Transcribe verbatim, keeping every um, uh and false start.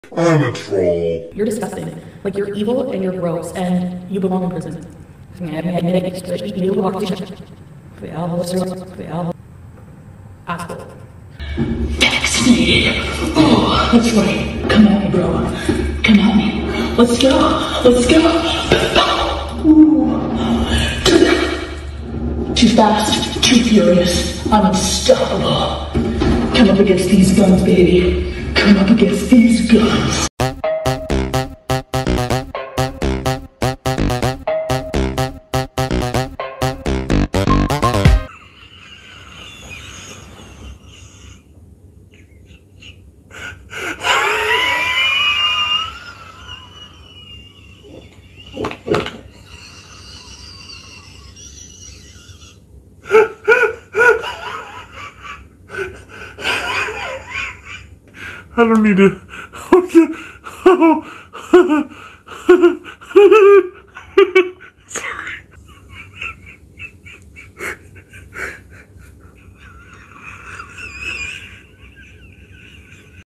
I'm a troll. You're disgusting. Like, you're evil and you're gross and you belong in prison. Asshole. Vaccinated. Oh, that's right. Come at me, bro. Come at me. Let's go. Let's go. Ooh. Too fast, too furious, unstoppable. Come up against these guns, baby. Come up against these guns. I don't need to.